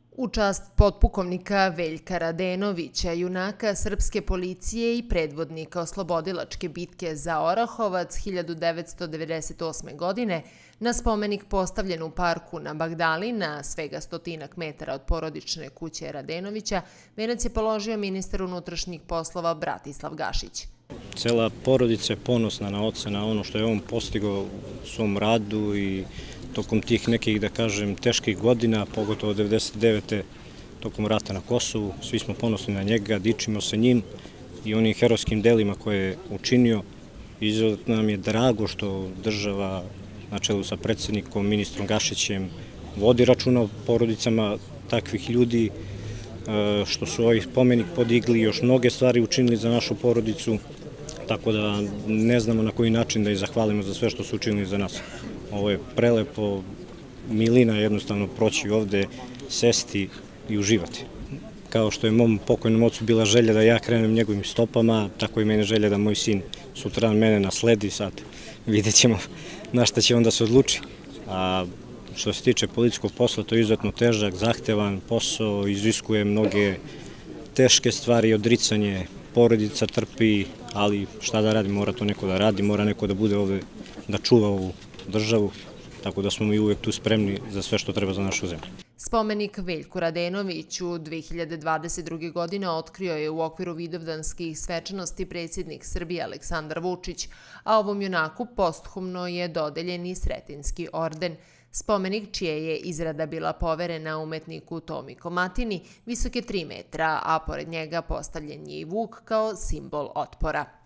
U čast potpukovnika Veljka Radenovića, junaka srpske policije i predvodnika oslobodilačke bitke za Orahovac 1998. godine, na spomenik postavljen u parku na Bagdali, na svega 100 metara od porodične kuće Radenovića, venac je položio ministar unutrašnjih poslova Bratislav Gašić. Cela porodica je ponosna na oca, na ono što je on postigao u svom radu i tokom tih nekih, da kažem, teških godina, pogotovo 1999. tokom rata na Kosovu. Svi smo ponosni na njega, dičimo se njim i onim herojskim delima koje je učinio. Izuzetno nam je drago što država na čelu sa predsjednikom, ministrom Gašićem, vodi računa o porodicama takvih ljudi, što su ovaj spomenik podigli i još mnoge stvari učinili za našu porodicu, tako da ne znamo na koji način da ih zahvalimo za sve što su učinili za nas. Ovo je prelepo, milina jednostavno proći ovde, sesti i uživati. Kao što je mom pokojnom ocu bila želja da ja krenem njegovim stopama, tako i mene želja da moj sin sutradan mene nasledi, sad vidjet ćemo na šta će on da se odluči. A što se tiče policijskog posla, to je izuzetno težak, zahtevan posao, iziskuje mnoge teške stvari, odricanje, porodica trpi, ali šta da radi, mora to neko da radi, mora neko da bude ovde da čuva ovu državu, tako da smo mi uvek tu spremni za sve što treba za našu zemlju. Spomenik Veljku Radenoviću 2022. godine otkrio je u okviru vidovdanskih svečanosti predsjednik Srbije Aleksandar Vučić, a ovom junaku posthumno je dodeljen i Sretenjski orden. Spomenik, čija je izrada bila poverena umetniku Tomi Komatini, visok je 3 metra, a pored njega postavljen je i vuk kao simbol otpora.